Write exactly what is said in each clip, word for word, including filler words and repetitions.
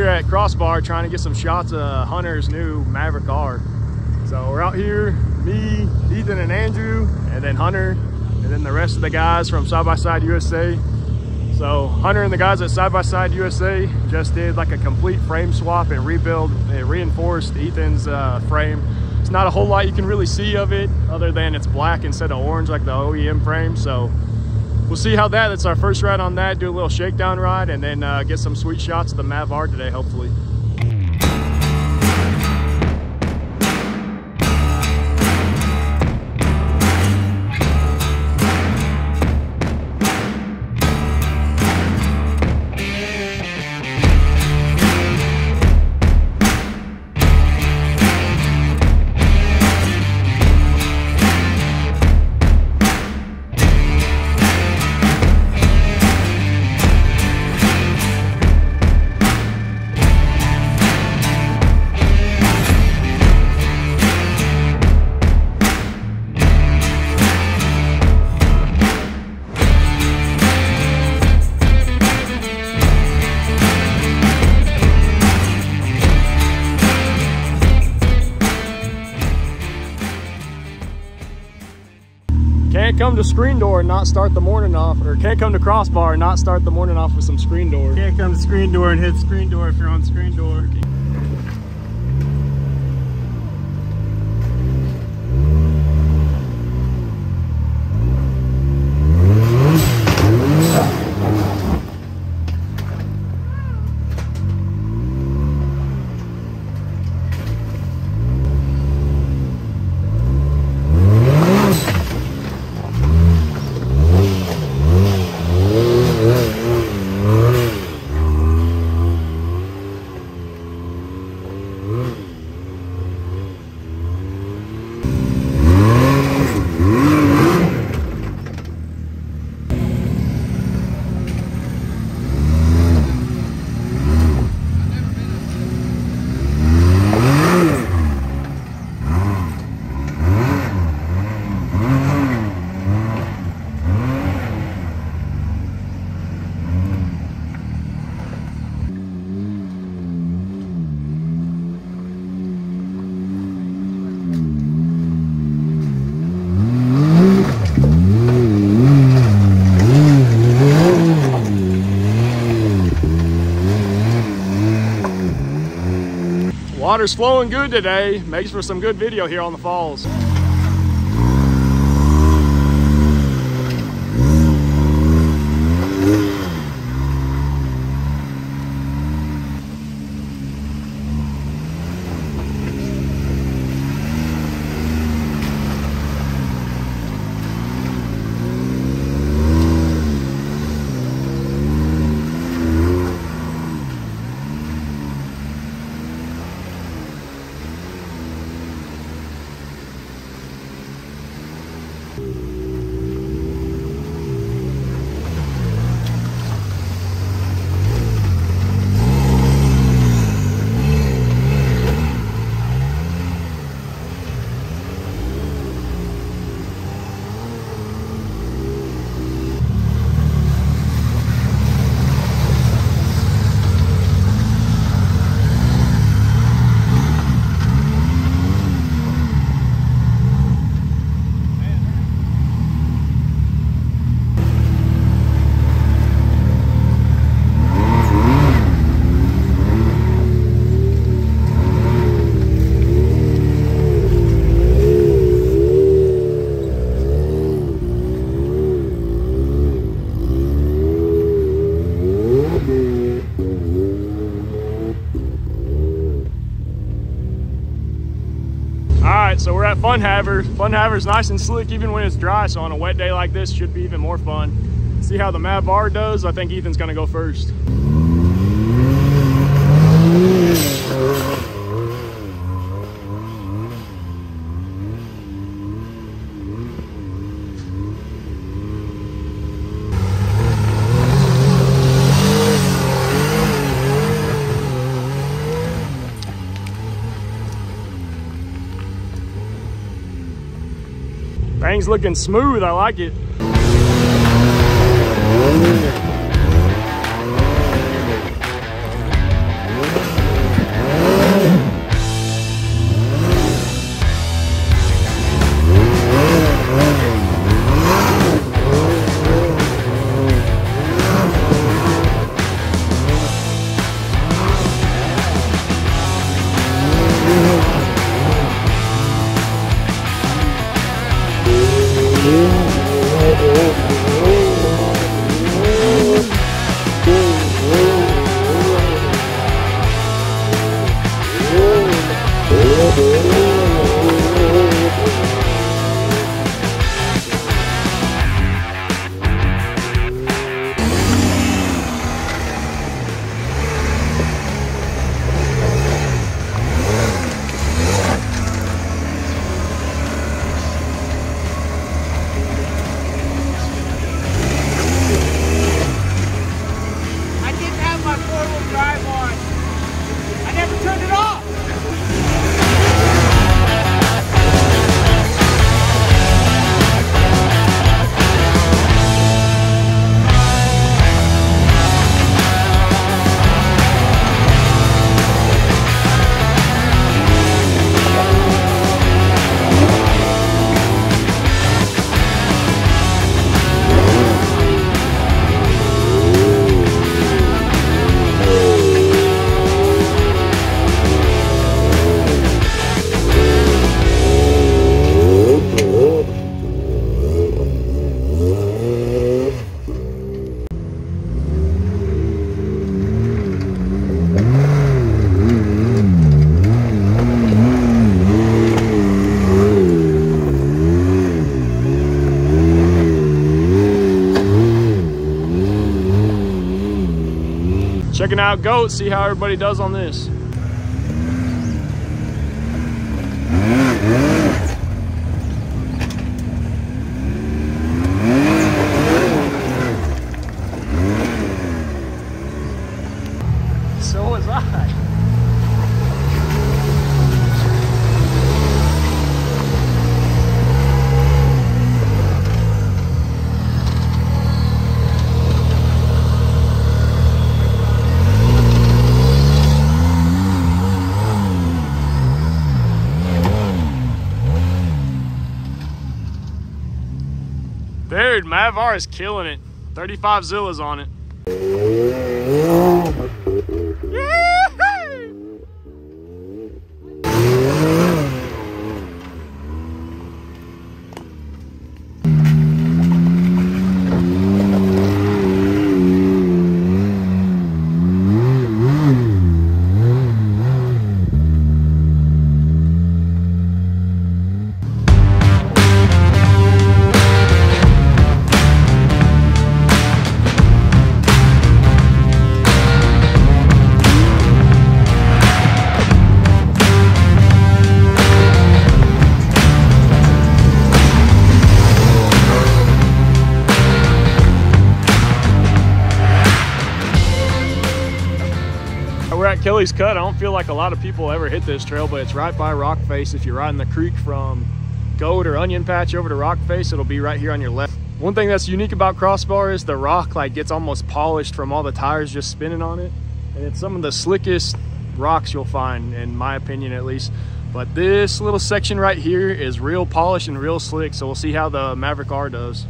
here at Crossbar trying to get some shots of Hunter's new Maverick R. So we're out here, me, Ethan, and Andrew, and then Hunter, and then the rest of the guys from Side by Side U S A. So Hunter and the guys at Side by Side U S A just did like a complete frame swap and rebuild. They reinforced Ethan's uh, frame. It's not a whole lot you can really see of it other than it's black instead of orange like the O E M frame. So we'll see how that, that's our first ride on that, do a little shakedown ride, and then uh, get some sweet shots of the Mav R today, hopefully. Can't come to screen door and not start the morning off, or can't come to Crossbar and not start the morning off with some screen door. Can't come to screen door and hit screen door if you're on screen door. Water's flowing good today. Makes for some good video here on the falls. So we're at Fun Haver. Fun Haver's nice and slick even when it's dry, so on a wet day like this should be even more fun. See how the Mav R does. I think Ethan's gonna go first. Thing's looking smooth, I like it. out goats, see how everybody does on this. So was I. Dude, Mav R is killing it. thirty-five Zillas on it. We're at Kelly's Cut. I don't feel like a lot of people ever hit this trail, but it's right by Rock Face. If you're riding the creek from Goat or Onion Patch over to Rock Face, it'll be right here on your left. One thing that's unique about Crossbar is the rock like gets almost polished from all the tires just spinning on it. And it's some of the slickest rocks you'll find, in my opinion at least. But this little section right here is real polished and real slick, so we'll see how the Maverick R does.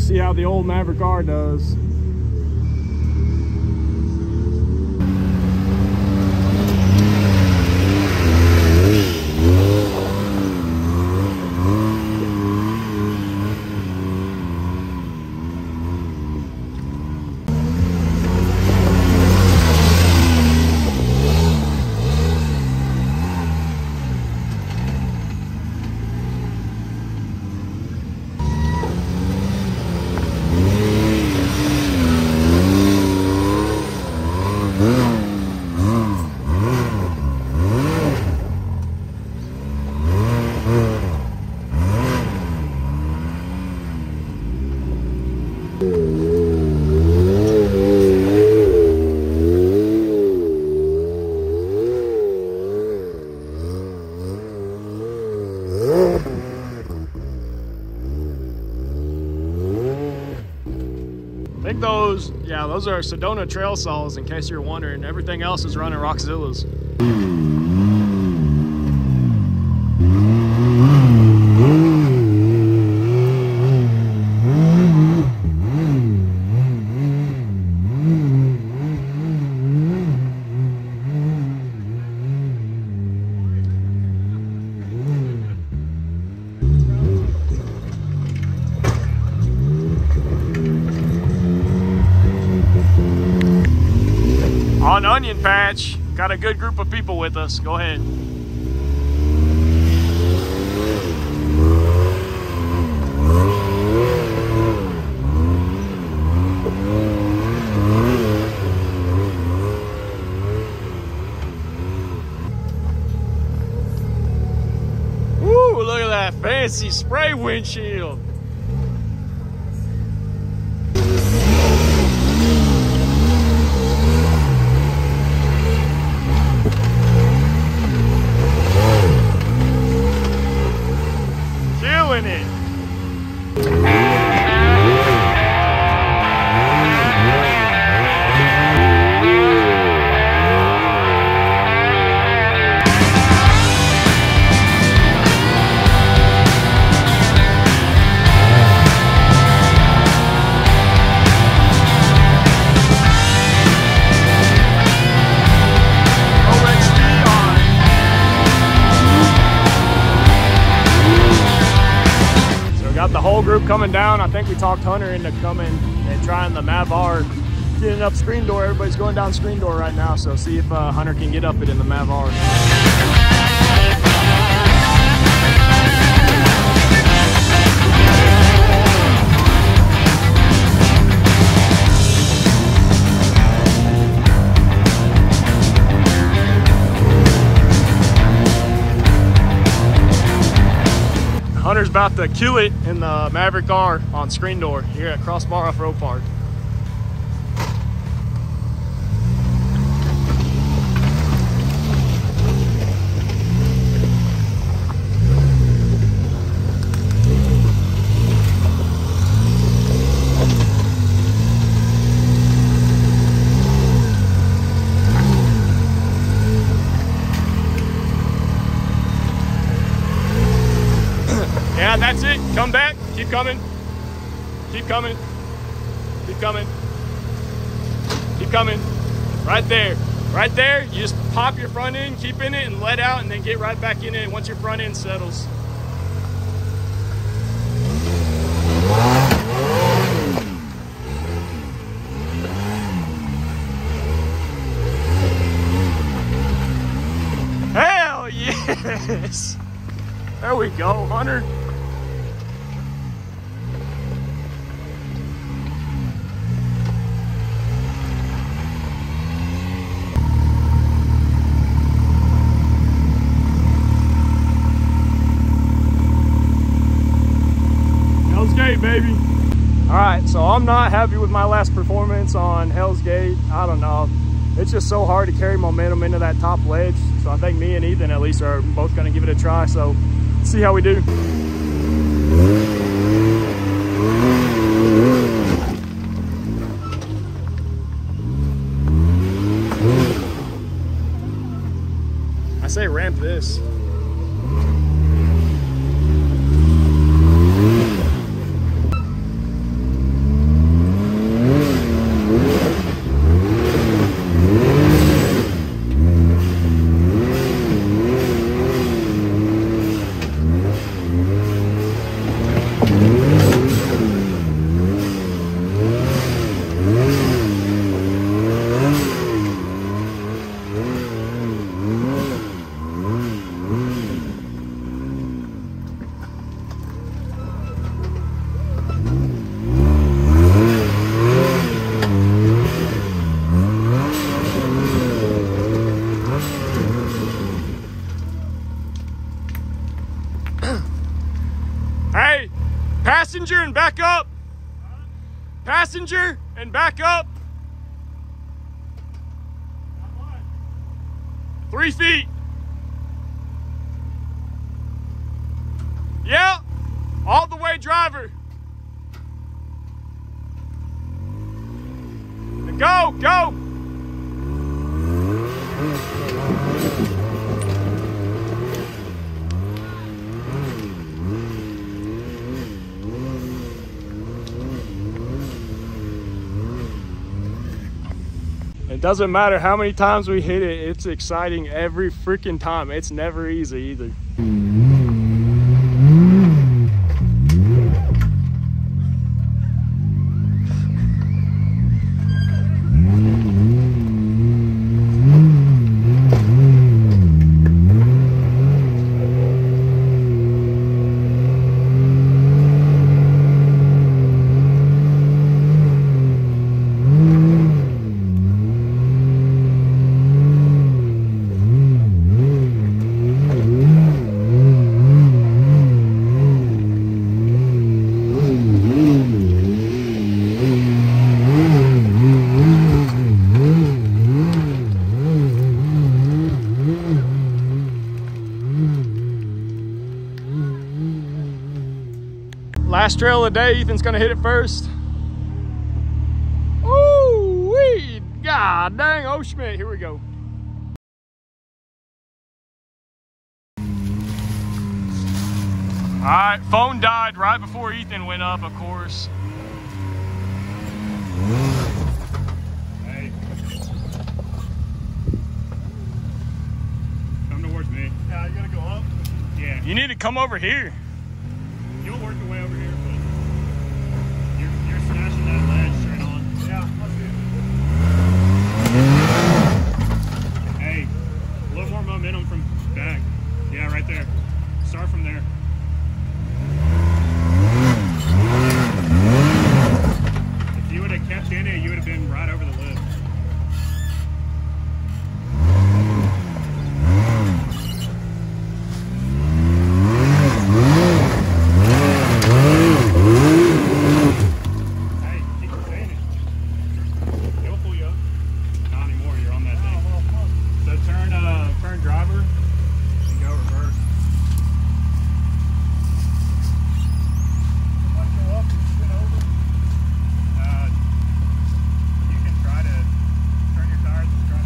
see how the old Maverick R does. I think those, yeah, those are Sedona trail saws, in case you're wondering. Everything else is running Roxxzillas. On Onion Patch, got a good group of people with us. Go ahead. Woo, look at that fancy spray windshield. It. Got the whole group coming down. I think we talked Hunter into coming and trying the Mav R, getting up screen door. Everybody's going down screen door right now, so see if uh, Hunter can get up it in the Mav R. Hunter's about to kill it in the Maverick R on screen door here at Crossbar Off-Road Park. Yeah, that's it. Come back. Keep coming. Keep coming. Keep coming. Keep coming. Right there. Right there. You just pop your front end, keep in it, and let out, and then get right back in it once your front end settles. Hell yes. There we go, Hunter. Hell's Gate, baby. All right, so I'm not happy with my last performance on Hell's Gate. I don't know. It's just so hard to carry momentum into that top ledge. So I think me and Ethan at least are both gonna give it a try. So let's see how we do. I say ramp this. back up. Passenger and back up. Three feet. Yeah, all the way driver. Go, go. It doesn't matter how many times we hit it, it's exciting every freaking time. It's never easy either. Last trail of the day, Ethan's gonna hit it first. Ooh wee! God dang, oh Schmidt, here we go. Alright, phone died right before Ethan went up, of course. Hey. Come towards me. Yeah, you gotta go up? Yeah. You need to come over here. You'll work your way over here, but you're, you're smashing that ledge straight on. Yeah, let's do it. Hey, a little more momentum from back. Yeah, right there. Start from there. If you would have kept in it, you would have been right over the lip. Hey, keep saying it. It'll pull you up. Not anymore, you're on that thing. So turn, uh, turn driver and go reverse. Uh, you can try to turn your tires and try to.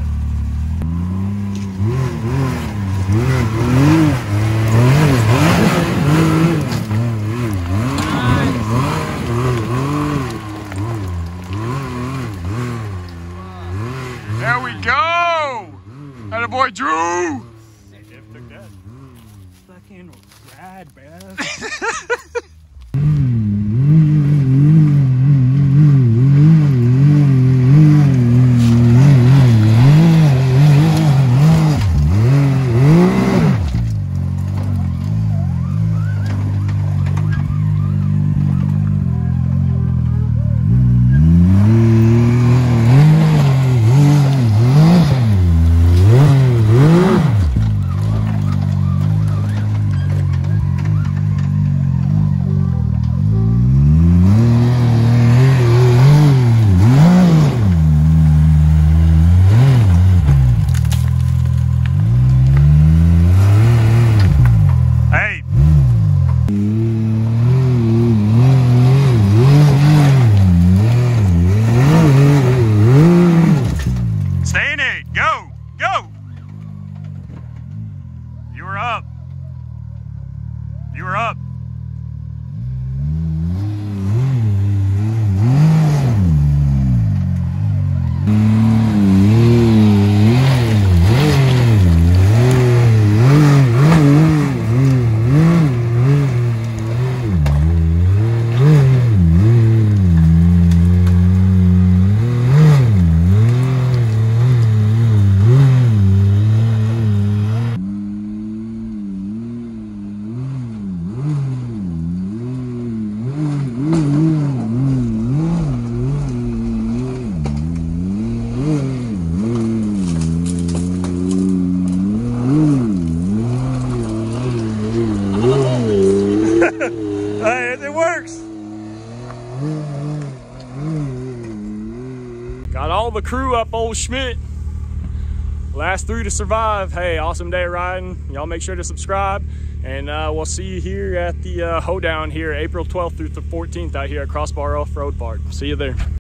There we go! Atta boy Drew! Jeff took that. Fucking rad, man. crew up old Schmidt. Last three to survive. Hey, awesome day of riding. Y'all make sure to subscribe, and uh, we'll see you here at the uh, hoedown here April twelfth through the fourteenth out here at Crossbar Off-Road Park. See you there.